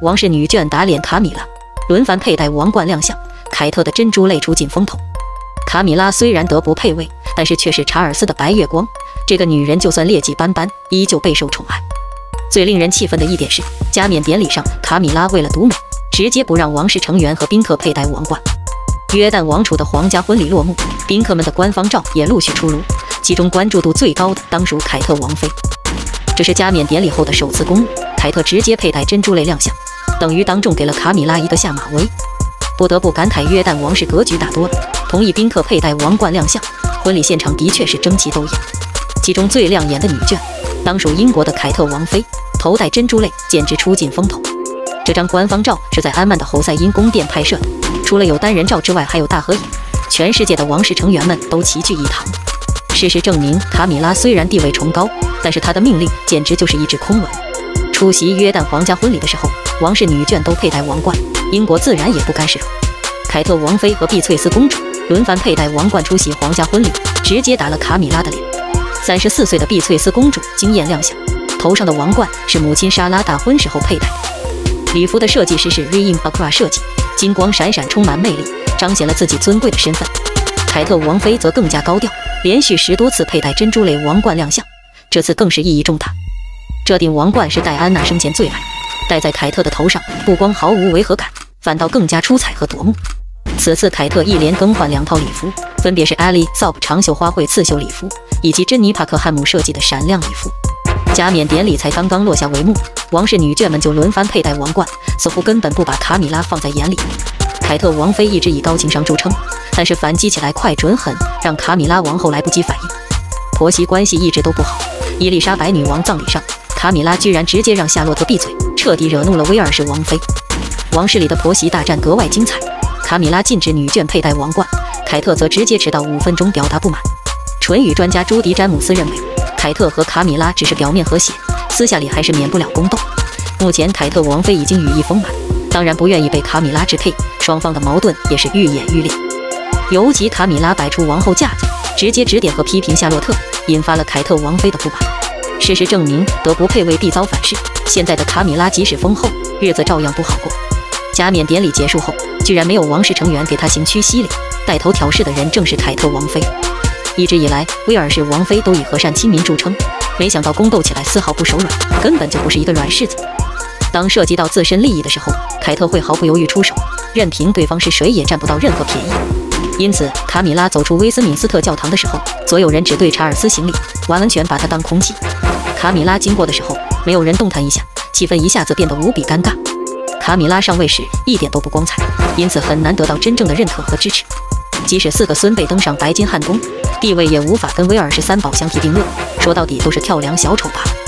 王室女眷打脸卡米拉，轮番佩戴王冠亮相，凯特的珍珠泪出尽风头。卡米拉虽然德不配位，但是却是查尔斯的白月光。这个女人就算劣迹斑斑，依旧备受宠爱。最令人气愤的一点是，加冕典礼上，卡米拉为了独美，直接不让王室成员和宾客佩戴王冠。约旦王储的皇家婚礼落幕，宾客们的官方照也陆续出炉，其中关注度最高的当属凯特王妃。这是加冕典礼后的首次公务，凯特直接佩戴珍珠泪亮相，等于当众给了卡米拉一个下马威。不得不感慨约旦王室格局大多了，同意宾客佩戴王冠亮相，婚礼现场的确是争奇斗艳。其中最亮眼的女眷，当属英国的凯特王妃，头戴珍珠泪，简直出尽风头。这张官方照是在安曼的侯赛因宫殿拍摄的，除了有单人照之外，还有大合影，全世界的王室成员们都齐聚一堂。事实证明，卡米拉虽然地位崇高，但是她的命令简直就是一纸空文。出席约旦皇家婚礼的时候，王室女眷都佩戴王冠，英国自然也不甘示弱。凯特王妃和碧翠丝公主轮番佩戴王冠出席皇家婚礼，直接打了卡米拉的脸。34岁的碧翠丝公主惊艳亮相，头上的王冠是母亲莎拉大婚时候佩戴的。礼服的设计师是 Rain Bakra 设计，金光闪闪，充满魅力，彰显了自己尊贵的身份。凯特王妃则更加高调，连续10多次佩戴珍珠泪王冠亮相，这次更是意义重大。这顶王冠是戴安娜生前最爱，戴在凯特的头上，不光毫无违和感，反倒更加出彩和夺目。此次凯特一连更换2套礼服，分别是 Ali Saub 长袖花卉刺绣礼服以及珍妮帕克汉姆设计的闪亮礼服。加冕典礼才刚刚落下帷幕，王室女眷们就轮番佩戴王冠，似乎根本不把卡米拉放在眼里。凯特王妃一直以高情商著称，但是反击起来快准狠，让卡米拉王后来不及反应。婆媳关系一直都不好，伊丽莎白女王葬礼上，卡米拉居然直接让夏洛特闭嘴，彻底惹怒了威尔士王妃。王室里的婆媳大战格外精彩，卡米拉禁止女眷佩戴王冠，凯特则直接迟到5分钟表达不满。唇语专家朱迪·詹姆斯认为，凯特和卡米拉只是表面和谐，私下里还是免不了宫斗。目前凯特王妃已经羽翼丰满，当然不愿意被卡米拉支配，双方的矛盾也是愈演愈烈。尤其卡米拉摆出王后架子，直接指点和批评夏洛特，引发了凯特王妃的不满。事实证明，德不配位必遭反噬，现在的卡米拉即使封后，日子照样不好过。加冕典礼结束后，居然没有王室成员给她行屈膝礼，带头挑事的人正是凯特王妃。一直以来，威尔士王妃都以和善亲民著称，没想到宫斗起来丝毫不手软，根本就不是一个软柿子。当涉及到自身利益的时候，凯特会毫不犹豫出手，任凭对方是谁也占不到任何便宜。因此，卡米拉走出威斯敏斯特教堂的时候，所有人只对查尔斯行礼，完全把他当空气。卡米拉经过的时候，没有人动弹一下，气氛一下子变得无比尴尬。卡米拉上位时一点都不光彩，因此很难得到真正的认可和支持。即使4个孙辈登上白金汉宫，地位也无法跟威尔士3宝相提并论，说到底都是跳梁小丑罢了。